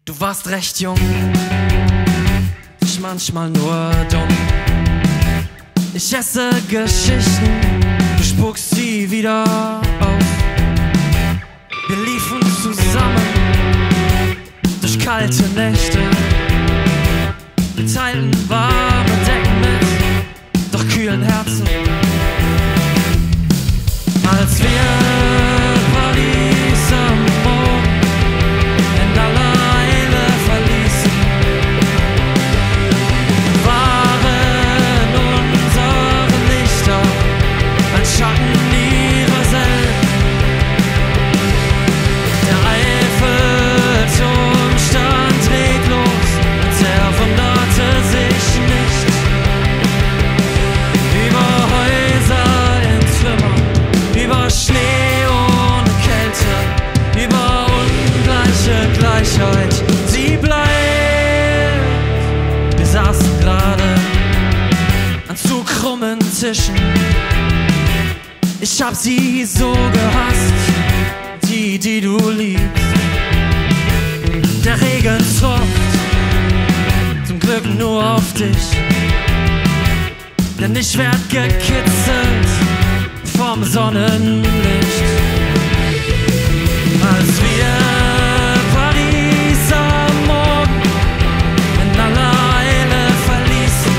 Du warst recht jung, ich manchmal nur dumm. Ich esse Geschichten, du spuckst sie wieder aus. Wir liefen zusammen durch kalte Nächte. Wir teilten warme Decken mit, doch kühlen Herzen. Als wir Paris am Morgen in aller Eile verließen, waren unsere Lichter ein Schatten ihrer selbst. Der Eiffelturm stand reglos und er wunderte sich nicht. Über Häuser in Trümmern, über Schnee ohne Kälte, über ungleiche Gleichheit, sie bleibt. Wir saßen gerade an zu krummen Tischen. Ich hab sie so gehasst, die du liebst. Der Regen tropft, zum Glück nur auf dich, denn ich werd gekitzelt vom Sonnenlicht. Als wir Paris am Morgen in aller Eile verließen,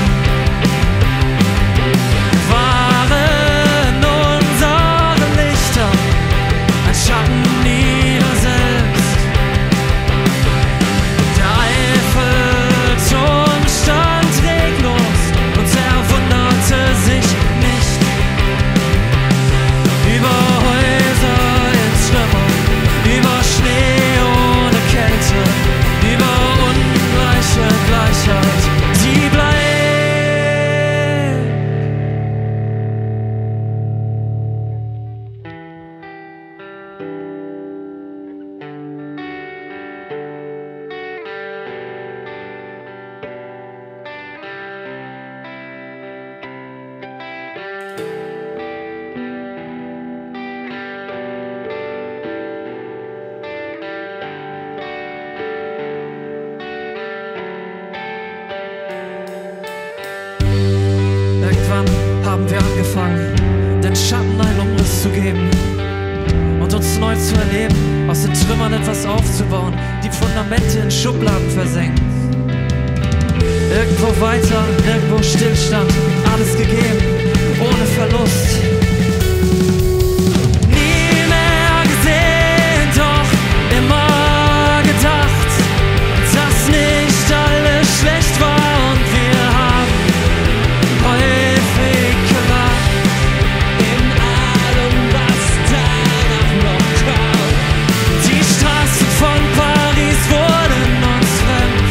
waren unsere Lichter ein Schatten ihrer selbst. Der Eiffelturm stand reglos und er wunderte sich nicht. Über Häuser in Trümmern, über Schnee ohne Kälte, über ungleiche Gleichheit, sie bleibt. Irgendwann haben wir angefangen, den Schatten einen Umriss zu geben und uns neu zu erleben, aus den Trümmern etwas aufzubauen, die Fundamente in Schubladen versenkt. Irgendwo weiter, nirgendwo Stillstand, alles gegeben, ohne Verlust. Nie mehr gesehen, doch immer gedacht, dass nicht alles schlecht war und wir haben häufig gelacht. In allem, was danach noch kam. Die Straßen von Paris wurden uns fremd,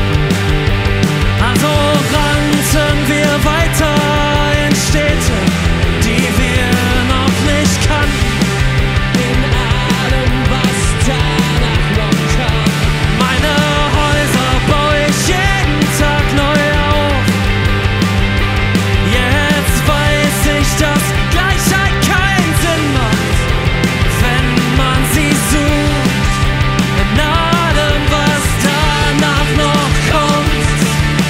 also rannten wir weiter in Städte, die wir noch nicht kannten. In allem, was danach noch kam. Meine Häuser baue ich jeden Tag neu auf. Jetzt weiß ich, dass Gleichheit keinen Sinn macht, wenn man sie sucht. In allem, was danach noch kommt.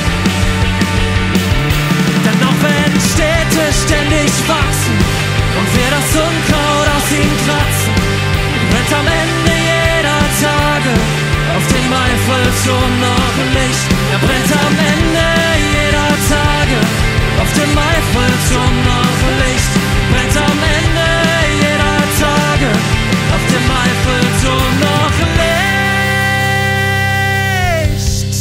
Denn auch wenn Städte ständig wachsen und wir das Unkraut aus ihnen kratzen, brennt am Ende jeder Tage auf dem Eiffelturm noch ein Licht. Er brennt am Ende jeder Tage auf dem Eiffelturm noch ein Licht. Brennt am Ende jeder Tage auf dem Eiffelturm noch ein Licht.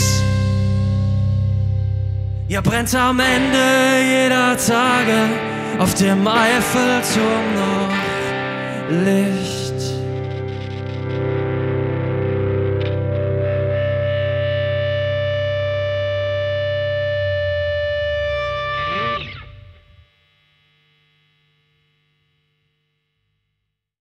Ja, brennt am Ende jeder Tage auf dem Eiffelturm noch Licht.